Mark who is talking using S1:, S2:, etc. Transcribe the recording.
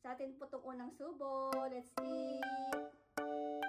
S1: Sa atin po itong unang subo. Let's eat!